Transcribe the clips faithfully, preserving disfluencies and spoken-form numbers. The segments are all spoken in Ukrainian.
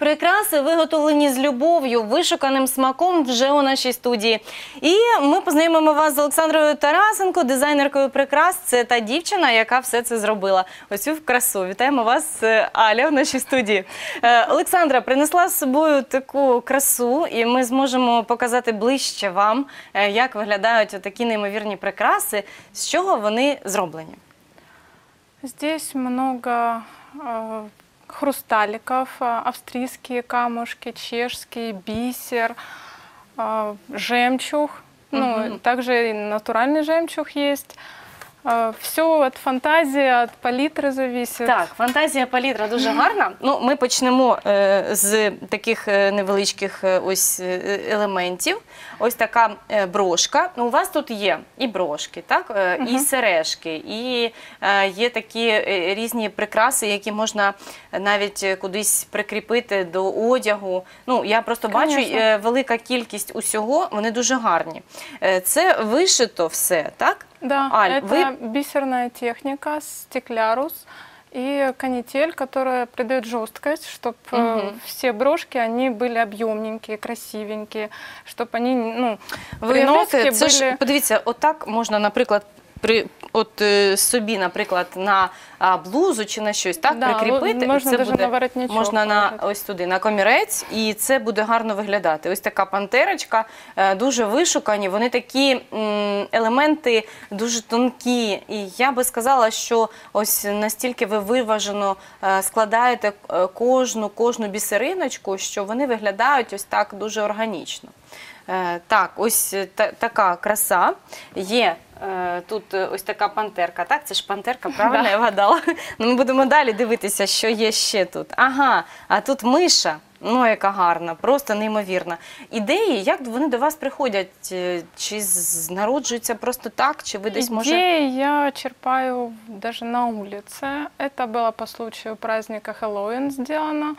Прикраси, виготовлені з любов'ю, вишуканим смаком, вже у нашій студії. І ми познайомимо вас з Олександрою Тарасенко, дизайнеркою прикрас. Це та дівчина, яка все це зробила. Ось цю красу. Вітаємо вас, Аля, в нашій студії. Олександра принесла з собою таку красу, і ми зможемо показати ближче вам, як виглядають такі неймовірні прикраси, з чого вони зроблені. Здесь много э, хрусталиков, австрийские камушки, чешский, бисер, э, жемчуг. Ну, Мгм. также и натуральный жемчуг есть. Э, все от фантазии, от палитры зависит. Так, фантазія, палітра дуже гарна. Ну, ми почнемо е, з таких е, невеличких е, ось е, елементів. Ось така е, брошка. Ну, у вас тут є і брошки, так? Е, і сережки, і е, є такі е, різні прикраси, які можна навіть кудись прикріпити до одягу. Ну, я просто бачу Конечно. е, велика кількість усього, вони дуже гарні. Е, це вишито все, так? Да, Аль, это вы- бисерная техника, стеклярус и канитель, которая придает жесткость, чтобы Мгм. все брошки, они были объемненькие, красивенькие, чтобы они, ну, Ви приноски уявляєте, це ж, были... подивіться, отак можна, наприклад, при, от е, собі, наприклад, на а, блузу чи на щось, так, Да, прикріпити. можна це даже буде, на воротничок можна на, положити. ось туди, на комірець, і це буде гарно виглядати. Ось така пантерочка, е, дуже вишукані, вони такі м, елементи дуже тонкі. І я би сказала, що ось настільки ви виважено е, складаєте е, кожну, кожну бісериночку, що вони виглядають ось так дуже органічно. Е, Так, ось та, така краса. Є е, тут е, ось така пантерка. Так, це ж пантерка, правильно Да. я вгадала? Ну, ми будемо далі дивитися, що є ще тут. Ага, а тут миша. Ну, яка гарна, просто неймовірна. Ідеї, як вони до вас приходять? Е, Чи з- народжуються просто так, чи ви десь може... Идеи я черпаю даже на улице. Это было по случаю праздника Хэллоуин сделано.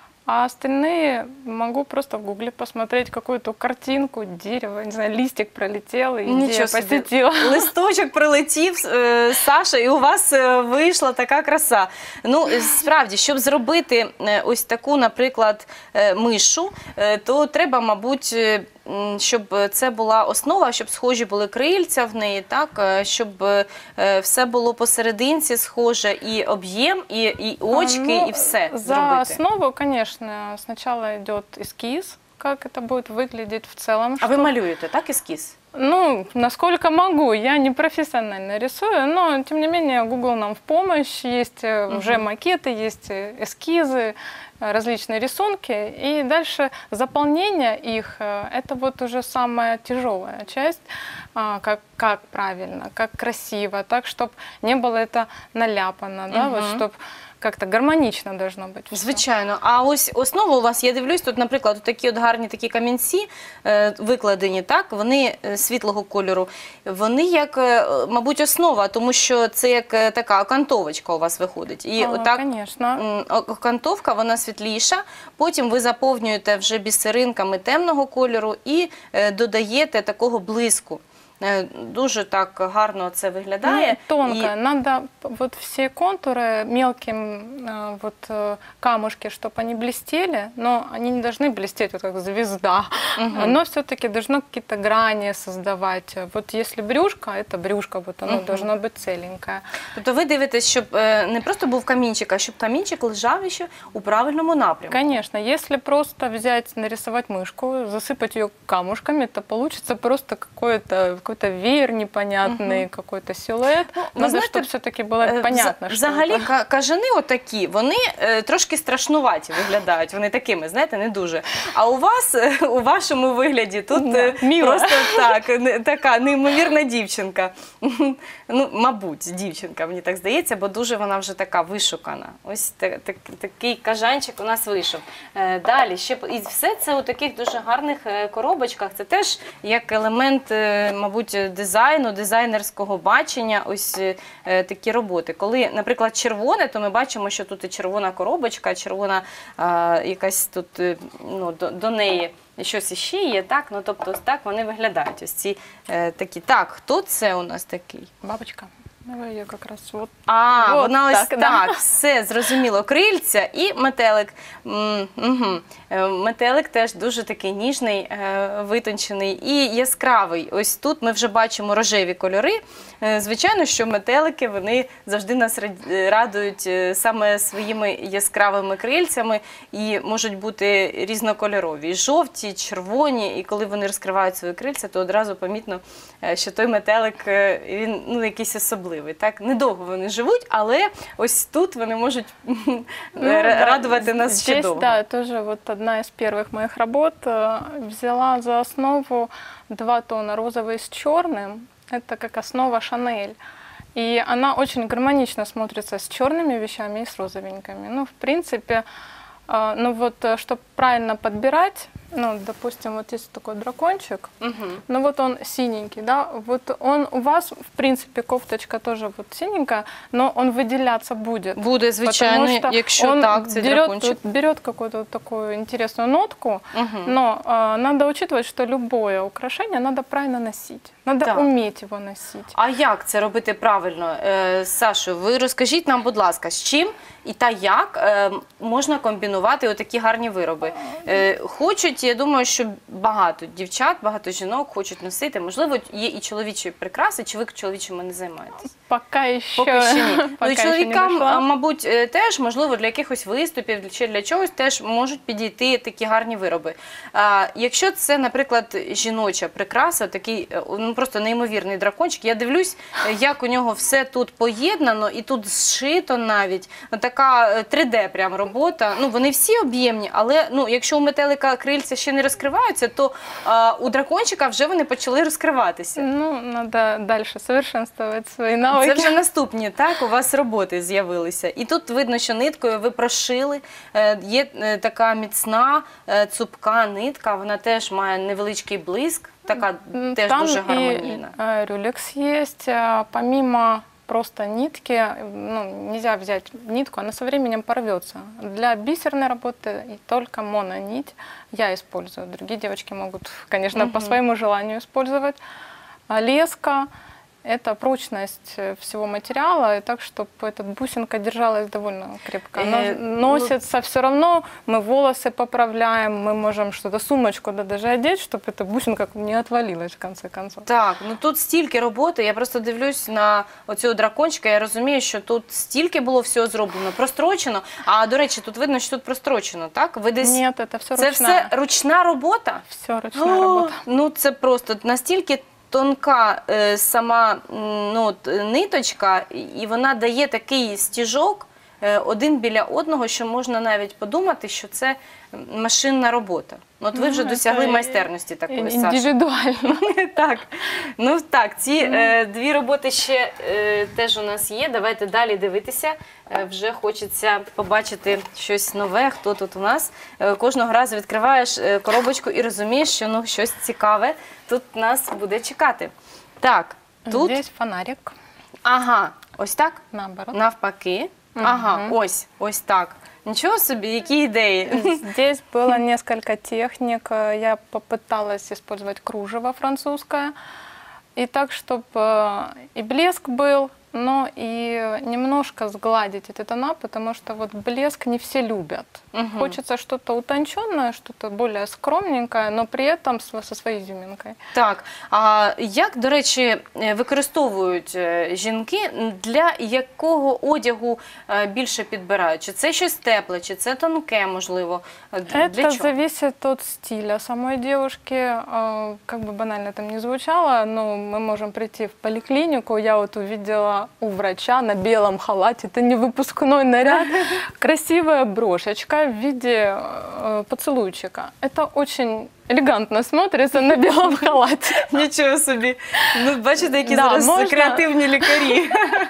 А остальные могу просто в гугле посмотреть какую-то картинку, дерево, не знаю, листик пролетел, и идея Нічого собі. посетила. Листочок прилетів, е, Саша, і у вас е, вийшла така краса. Ну, е, справді, щоб зробити е, ось таку, наприклад, е, мишу, е, то треба, мабуть, е, м, щоб це була основа, щоб схожі були крильця в неї, так, е, щоб е, все було посерединці схоже, і об'єм, і, і очки, Ну, і все За зробити. основу, конечно, сначала идет эскиз, как это будет выглядеть в целом. А ви что- малюєте, так, ескіз? Ну, насколько могу. Я не профессионально рисую, но, тем не менее, Google нам в помощь. Есть э, уже макеты, есть э, эскизы, э, различные рисунки. И дальше заполнение их, э, это вот уже самая тяжелая часть, а, как, как правильно, как красиво, так, чтобы не было это наляпано, да, вот, Мгм. чтобы как-то гармонично должно быть. всё. Звичайно. А ось основа у вас, я дивлюсь, тут, наприклад, такі от гарні такі камінці е, викладені, так? Вони е, світлого кольору. Вони як, е, мабуть, основа, тому що це як е, така окантовочка у вас виходить. І А, отак конечно. м, окантовка, вона світліша. Потім ви заповнюєте вже бісеринками темного кольору і е, додаєте такого блиску. Е, Дуже так гарно це виглядає. Ну, тонко. І- Надо п- вот все контуры мелким, э, вот э, камушки, чтобы они блестели, но они не должны блестеть вот как звезда. Мгм. Оно все-таки должно какие-то грани создавать. Вот если брюшко, это брюшко, вот оно Мгм. должно быть целенькое. Тобто ви дивитесь, щоб е, не просто був камінчик, а щоб камінчик лежав ще у правильному напрямку. Конечно, если просто взять, нарисовать мышку, засыпать ее камушками, то получится просто какой-то какой-то веер непонятный, какой-то силуэт. Ну, ви Надо, знаєте, чтобы все-таки было Е, понятно, вза- что Взагалі, это. ка- кажани отакі, вони е, трошки страшнуваті виглядають, вони такими, знаєте, не дуже. А у вас, е, у вашому вигляді, тут е, Да, мило. просто так, не- така неймовірна дівчинка. Ну, мабуть, дівчинка, мені так здається, бо дуже вона вже така вишукана. Ось та- так- такий кажанчик у нас вийшов. Е, Далі, ще п- і все це у таких дуже гарних е, коробочках. Це теж як елемент, е, мабуть, дизайну, дизайнерського бачення, ось е, такі роботи. Коли, наприклад, червоне, то ми бачимо, що тут і червона коробочка, червона а, якась тут, е, ну, до, до неї щось іще є, так? Ну, тобто ось так вони виглядають, ось ці е, такі. Так, хто це у нас такий? Бабочка. Давай я как раз вот. А, Вот вона ось так, так, да. все, зрозуміло. Крильця і метелик. М, угу. Е, Метелик теж дуже такий ніжний, е, витончений і яскравий. Ось тут ми вже бачимо рожеві кольори. Е, Звичайно, що метелики, вони завжди нас раді- радують е, саме своїми яскравими крильцями і можуть бути різнокольорові. І жовті, червоні, і коли вони розкривають свої крильця, то одразу помітно, е, що той метелик, е, він ну, якийсь особливий. Так? Недовго вони живуть, але ось тут вони можуть Ну, ра- да, радувати нас ще здесь, довго. да, тоже вот одна из первых моих работ. э, Взяла за основу два тона розовый с черным. Это как основа Шанель. И она очень гармонично смотрится с черными вещами и с розовенькими. Ну, в принципе, э, ну вот, чтобы правильно подбирать, ну, допустим, вот есть такой дракончик, Мгм. ну вот он синенький, да, вот он у вас, в принципе, кофточка тоже вот синенькая, но он выделяться будет. Буде, звичайно, Потому что якщо он так, це берет, дракончик. вот берет какую-то вот такую интересную нотку, Мгм. но э, надо учитывать, что любое украшение надо правильно носить. Надо Так. уметь его носить. А як це робити правильно? Е, Сашо, ви розкажіть нам, будь ласка, з чим і та як е, можна комбінувати отакі гарні вироби? Е, хочуть, я думаю, що багато дівчат, багато жінок хочуть носити. Можливо, є і чоловічі прикраси, чи ви чоловічими не займаєтесь? Пока еще, Поки що ні. Ну, пока і еще не чоловікам, дошла. а, мабуть, е, теж, можливо, для якихось виступів чи для чогось теж можуть підійти такі гарні вироби. А, якщо це, наприклад, жіноча прикраса, такий е, ну, просто неймовірний дракончик, я дивлюсь, е, як у нього все тут поєднано і тут зшито навіть. Ну, така е, три де прям робота. Ну, вони всі об'ємні, але ну, якщо у метелика крильця ще не розкриваються, то а, у дракончика вже вони почали розкриватися. Ну, надо дальше совершенствовать свои навыки. Це вже наступні, так, у вас роботи з'явилися. І тут видно, що ниткою ви прошили. Е, Є е, така міцна, е, цупка нитка, вона теж має невеличкий блиск, така М, теж Там дуже и гармонійна. э, рюлекс есть. А, Помимо просто нитки, ну, нельзя взять нитку, она со временем порвется. Для бисерной работы и только мононить я использую. Другие девочки могут, конечно, по Мгм. своему желанию использовать. А леска – это прочность э, всего материала, и так, чтобы эта бусинка держалась довольно крепко. Она Э, ну- носится все равно, мы волосы поправляем, мы можем что-то, сумочку да, даже одеть, чтобы эта бусинка не отвалилась в конце концов. Так, ну тут стільки роботи, я просто дивлюсь на оцього дракончика, я розумію, що тут стільки було всього зроблено, прострочено. А, до речі, тут видно, що тут прострочено, так? Ви десь... Нет, это все Це ручная. все ручна робота? Все ручная О, работа. ну це просто настільки тонка е, сама м, ну, от, е, ниточка, і- і вона дає такий стіжок е, один біля одного, що можна навіть подумати, що це м, машинна робота. От ви Ну, вже це досягли і- майстерності такої, Саша. Индивидуально. Так, ну так, ці е, дві роботи ще е, теж у нас є. Давайте далі дивитися. Е, вже хочеться побачити щось нове. Хто тут у нас? Е, кожного разу відкриваєш е, коробочку і розумієш, що ну, щось цікаве тут нас буде чекати. Так, тут, Здесь фонарик, ага, ось так, наоборот. навпаки. Ага, ось, ось так. Нічого собі, які ідеї. Здесь было несколько техник. Я попыталась использовать кружево французское. И так, чтобы и блеск был, но и немножко сгладить эти тона, потому что вот блеск не все любят. Мгм. Хочется что-то утонченное, что-то более скромненькое, но при этом с- со своей изюминкой. Так, а як, до речі, е, використовують е, жінки, для якого одягу е, більше підбирають? Чи це щось тепле, чи це тонке, можливо? Е, Для Это чого? зависит от стиля самой девушки. Э, Как бы банально это ни звучало, но мы можем прийти в поликлинику. Я вот увидела у врача на белом халате, это не выпускной наряд, красивая брошечка в виде э, поцелуйчика. Это очень элегантно смотрится на белом халате. Нічого собі. Ну, бачите, які Да, зараз можна. креативні лікарі.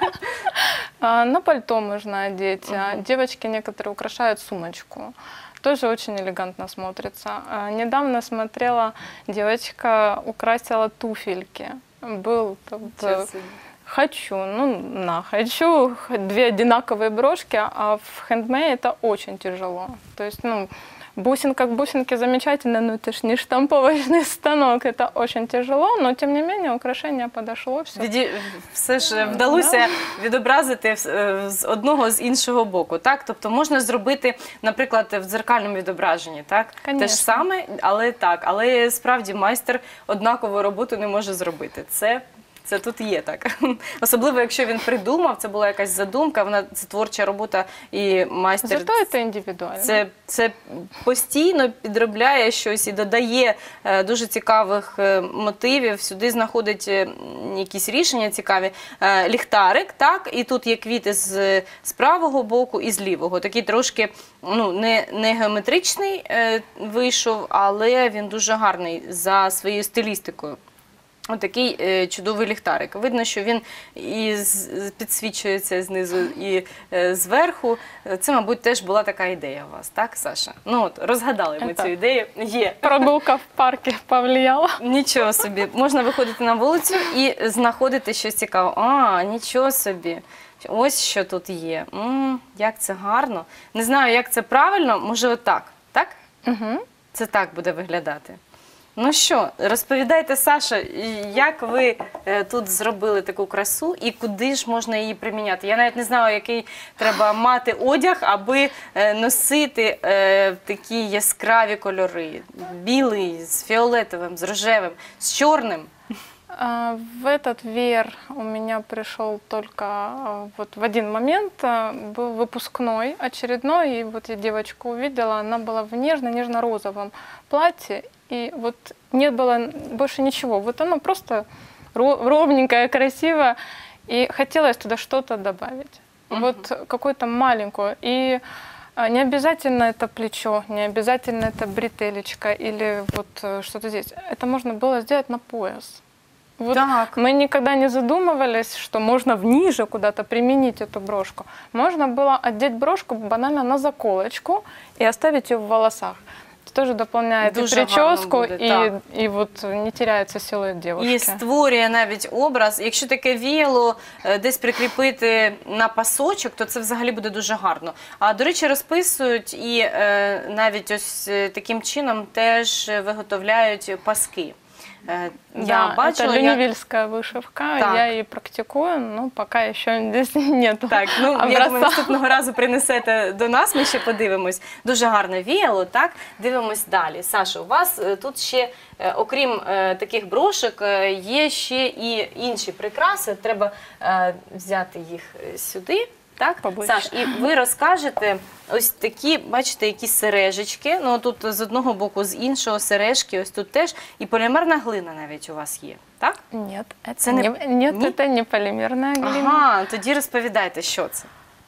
А, На пальто можно одеть. А Девочки некоторые украшают сумочку. Тоже очень элегантно смотрится. А, Недавно смотрела, девочка украсила туфельки. Был тут, э, хочу, ну на, хочу две одинаковые брошки, а в хендмейд это очень тяжело. То есть, ну, Бусинка к бусинке замечательно, но это ж не штамповочный станок, это очень тяжело, но тем не менее украшение подошло, все. Віді... Все ж вдалося відобразити е, з одного з іншого боку, так? Тобто можна зробити, наприклад, в дзеркальному відображенні, так? Те Конечно. ж саме, але так, але справді майстер однакову роботу не може зробити. Це Це тут є так. Особливо, якщо він придумав, це була якась задумка, вона це творча робота, і майстер Зато это индивидуально. це, це постійно підробляє щось і додає е, дуже цікавих е, мотивів, сюди знаходить е, якісь рішення цікаві. Е, ліхтарик, так, і тут є квіти з, з правого боку і з лівого. Такий трошки ну, не, не геометричний е, вийшов, але він дуже гарний за своєю стилістикою. Отакий е, чудовий ліхтарик. Видно, що він і з- підсвічується знизу, і е, зверху. Це, мабуть, теж була така ідея у вас, так, Саша? Ну от, розгадали ми Так. цю ідею. Є. Прогулка в парке повлияла. Нічого собі. Можна виходити на вулицю і знаходити щось цікаве. А, нічого собі. Ось що тут є. М, як це гарно. Не знаю, як це правильно. Може, отак. Так? Мгм. Це так буде виглядати. Ну що, розповідайте, Саша, як ви е, тут зробили таку красу і куди ж можна її приміняти? Я навіть не знаю, який треба мати одяг, аби е, носити е, такі яскраві кольори. Білий, з фіолетовим, з рожевим, з чорним. А, В этот веер у меня пришел только а, вот в один момент, а, был выпускной очередной, и вот я девочку увидела, она была в нежно-нежно-розовом платье, и вот не было больше ничего, вот оно просто ро- ровненькое, красивое, и хотелось туда что-то добавить, Мгм. вот какую-то маленькую, и а, не обязательно это плечо, не обязательно это бретелечка или вот э, что-то здесь, это можно было сделать на пояс. Вот Так. мы никогда не задумывались, что можно вниже куда-то применить эту брошку. Можно было одеть брошку банально на заколочку и оставить ее в волосах. Это тоже дополняет и Дуже прическу, гарно буде, и, так. и вот не теряется силуэт девушки. І створює навіть образ. Якщо таке віяло е, десь прикріпити на пасочок, то це взагалі буде дуже гарно. А, до речі, розписують і е, навіть ось е, таким чином теж виготовляють паски. Е, Да, Я это бачила, як... люневильская вышивка, Так. я ее практикую, но пока еще здесь нету Так, ну я образца. думаю, наступного разу принесете до нас, ми ще подивимось. Дуже гарне віяло, так? Дивимось далі. Саша, у вас е, тут ще, е, окрім е, таких брошок, е, є ще і інші прикраси. Треба е, взяти їх е, сюди. Так, Поближче. Саш, і ви розкажете ось такі, бачите, якісь сережечки. Ну тут з одного боку, з іншого сережки, ось тут теж. І полімерна глина навіть у вас є, так? Нет, это Це не, не- нет, Ні? это не полимерная глина. Ага, тоді розповідайте, що це.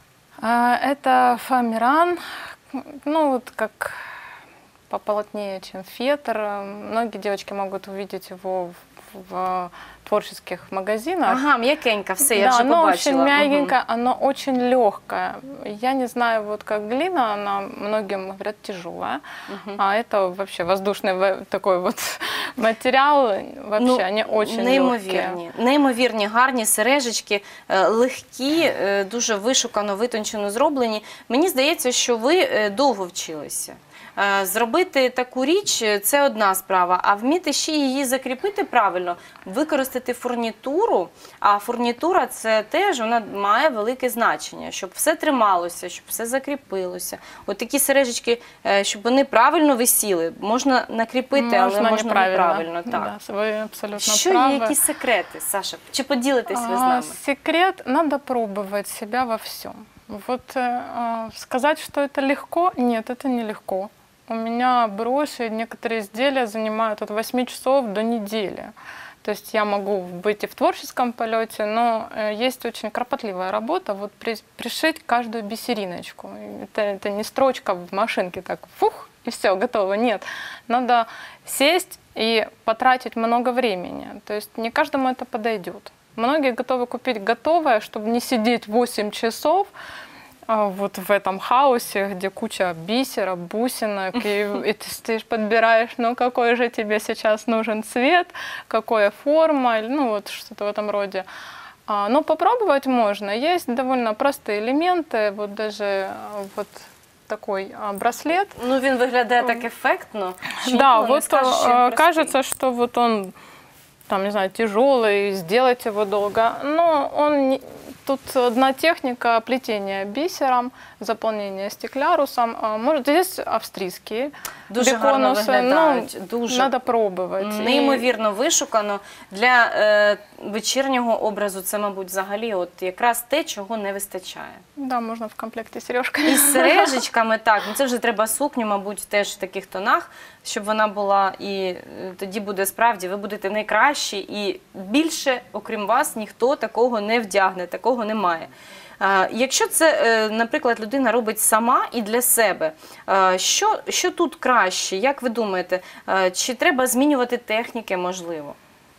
А, Это фоамиран, ну вот как пополотнее, чем фетр. Многие девочки могут увидеть его в, в творческих магазинах. Ага, м'якенька, все, я Да, вже оно побачила. очень Мгм. мягенькое, оно очень легкое. Я не знаю, вот как глина, она многим говорят тяжелая, Мгм. а это вообще воздушный в- такой вот материал. Вообще, Ну, они очень легкие. неймовірні, неймовірні, гарні сережечки, е, легкі, е, дуже вишукано, витончено зроблені. Мені здається, що ви е, довго вчилися. Е, Зробити таку річ – це одна справа, а вміти ще її закріпити правильно, використати фурнітуру, а фурнітура – це теж, вона має велике значення, щоб все трималося, щоб все закріпилося. От такі сережечки, е, щоб вони правильно висіли, можна накріпити, але можна неправильно. Так. Да, вы абсолютно Що правы. є, які секрети, Саша? Чи поділитесь ви з А, нами? Секрет – надо пробовать себя во всем. Вот э, а, сказать, что это легко, нет, это не легко. У меня броши, некоторые изделия занимают от восьми часов до недели. То есть я могу быть и в творческом полете, но э, есть очень кропотливая работа, вот при- пришить каждую бисериночку. Это, это не строчка в машинке, так фух, и все, готово. Нет, надо сесть и потратить много времени. То есть не каждому это подойдет. Многие готовы купить готовое, чтобы не сидеть восемь часов а, вот в этом хаосе, где куча бисера, бусинок, и, и ты стоишь, подбираешь, ну какой же тебе сейчас нужен цвет, какая форма, или, ну вот что-то в этом роде. А, но попробовать можно. Есть довольно простые элементы, вот даже а, вот такой а, браслет. Ну, він виглядає так ефектно. що Да, ніколи не вот скажеш, що він э, простий. кажется, что вот он, там, не знаю, тяжелый, сделать его долго. Но он не- тут одна техника плетения бисером, заполнения стеклярусом. А, Может, здесь австрийские Дуже гарно беконусы. виглядають, Ну, дуже. надо пробовать. И- Неймовірно вишукано. Для е, вечірнього образу це, мабуть, взагалі от якраз те, чого не вистачає. Да, можно в комплекте с сережками. І з сережечками, так, ну це вже треба сукню, мабуть, теж в таких тонах, щоб вона була, і е, тоді буде справді, ви будете найкращі, і більше, окрім вас, ніхто такого не вдягне, такого немає. Е, Якщо це, е, наприклад, людина робить сама і для себе, е, що, що тут краще? Як ви думаєте, е, чи треба змінювати техніки, можливо?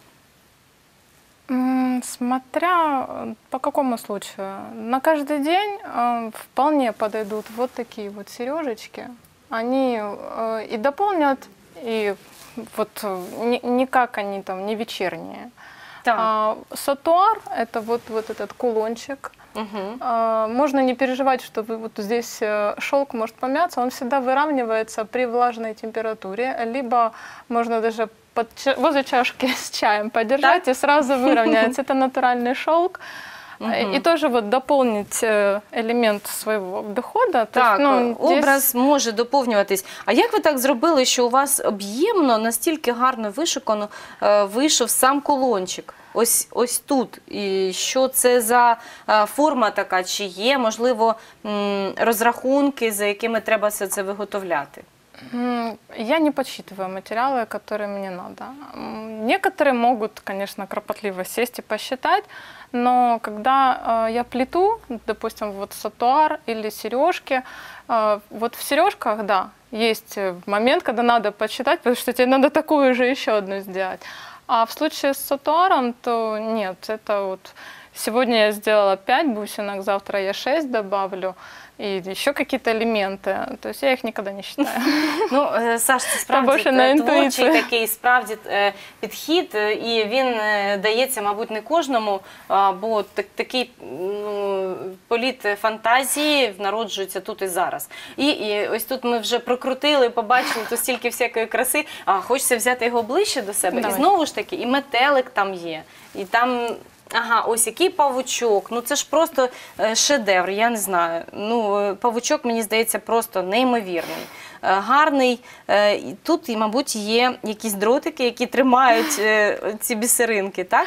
М, Смотря э, по какому случаю. На каждый день э, вполне подойдут вот такие вот сережечки. Они э, и дополнят, и вот э, ни- никак они там не вечерние. Так. А сатуар — это вот, вот этот кулончик. Угу. А, Можно не переживать, что вы вот здесь э, шелк может помяться, он всегда выравнивается при влажной температуре, либо можно даже под ча- возле чашки с чаем подержать, и сразу выровняется. Это натуральный шелк. И тоже вот дополнить э, элемент своего дохода. То есть, Так, ну, здесь- образ може доповнюватись. А як ви так зробили, що у вас об'ємно, настільки гарно вишукано е, вийшов сам колончик? Ось, ось тут. І що це за е, форма така? Чи є, можливо, м, розрахунки, за якими треба все це виготовляти? М, Я не подсчитываю материалы, которые мне надо. М, Некоторые могут, конечно, кропотливо сесть и посчитать, но когда э, я плету, допустим, вот сатуар или сережки, э, вот в сережках, да, есть э, момент, когда надо подсчитать, потому что тебе надо такую же еще одну сделать. А в случае с сатуаром, то нет, это вот сегодня я сделала пять бусинок, завтра я шесть добавлю, и еще какие-то элементы. То есть я их никогда не считаю. Ну, е, Саш, це справді більше на е, творчий інтуїцію. такий справді е, підхід, е, і він е, дається, мабуть, не кожному, а, бо так- такий ну, політ фантазії народжується тут і зараз. І, і ось тут ми вже прокрутили, побачили тут стільки всякої краси, а хочеться взяти його ближче до себе. Давай. І знову ж таки, і метелик там є, і там... Ага, ось який павучок. Ну це ж просто е, шедевр, я не знаю. Ну, е, павучок, мені здається, просто неймовірний. Е, Гарний. Е, і Тут, і, мабуть, є якісь дротики, які тримають е, ці бісеринки, так?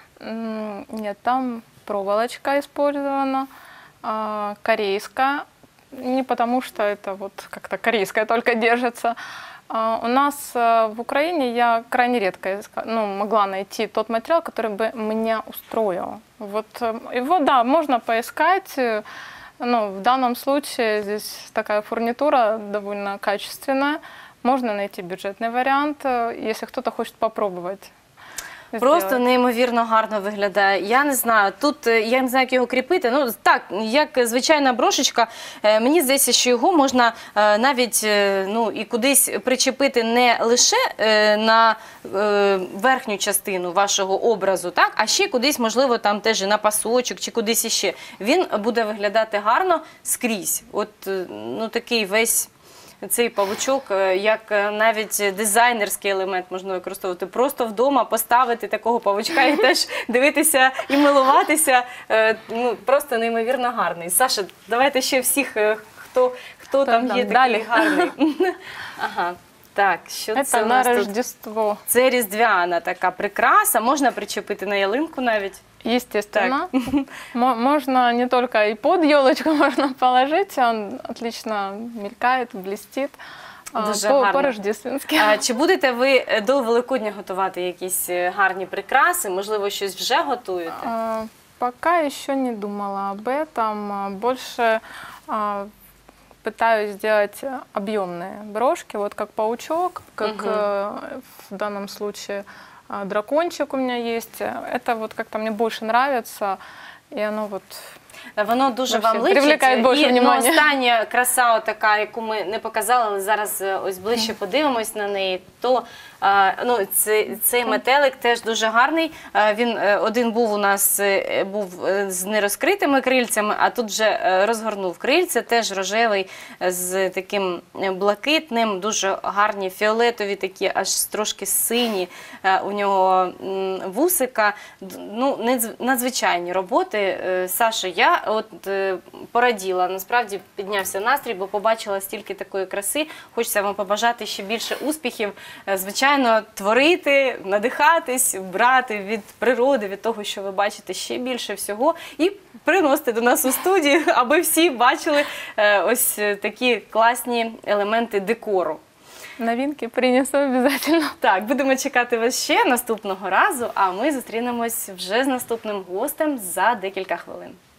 М, Нет, там проволочка использована, а, корейская, не потому что это вот как-то корейская только держится. А, У нас э, в Украине я крайне редко иска- ну, могла найти тот материал, который бы меня устроил. Вот э, его, да, можно поискать. э, Ну, в данном случае здесь такая фурнитура довольно качественная. Можно найти бюджетный вариант, э, если кто-то хочет попробовать. Просто сделать. неймовірно гарно виглядає. Я не знаю, тут е, я не знаю, як його кріпити. Ну так, як звичайна брошечка, е, мені здається, що його можна е, навіть е, ну, і кудись причепити не лише е, на е, верхню частину вашого образу, так, а ще кудись, можливо, там теж і на пасочок чи кудись іще. Він буде виглядати гарно скрізь. От е, ну такий весь. Цей павучок, е, як е, навіть дизайнерський елемент можна використовувати. Просто вдома поставити такого павучка і теж дивитися і милуватися. Е, Ну, просто неймовірно гарний. Саша, давайте ще всіх, е, хто, хто там там є такий далі? гарний. Ага. Так, що це Это у на нас тут? Рождество. Це різдвяна така прикраса, можна причепити на ялинку навіть. Естественно. Мо- Можно не только и под елочку можно положить, он отлично мелькает, блестит. а, Дуже по- гарно. По-рождественски. А чи будете ви е, до Великодня готувати якісь е, гарні прикраси? Можливо, щось вже готуєте? А, Пока еще не думала об этом. А, Больше а, пытаюсь сделать объемные брошки, вот как паучок, как Мгм. э, в данном случае а, дракончик у меня есть. Это вот как-то мне больше нравится, и оно вот Воно дуже Вообще, вам личить. привлекає більше І ну, внимання. остання краса, така, яку ми не показали, але зараз е, ось ближче подивимось на неї, то е, ну, цей, цей метелик теж дуже гарний. Е, Він е, один був у нас е, був е, з нерозкритими крильцями, а тут вже е, розгорнув крильця, теж рожевий е, з таким е, блакитним, дуже гарні фіолетові, такі аж трошки сині е, у нього м, вусика. Д- Ну, недз- надзвичайні роботи. Е, Саша, я от е, пораділа, насправді піднявся настрій, бо побачила стільки такої краси. Хочеться вам побажати ще більше успіхів. Е, Звичайно, творити, надихатись, брати від природи, від того, що ви бачите, ще більше всього, і приносити до нас у студію, аби всі бачили е, ось е, такі класні елементи декору. Новинки принесу обязательно. Так, будемо чекати вас ще наступного разу, а ми зустрінемось вже з наступним гостем за декілька хвилин.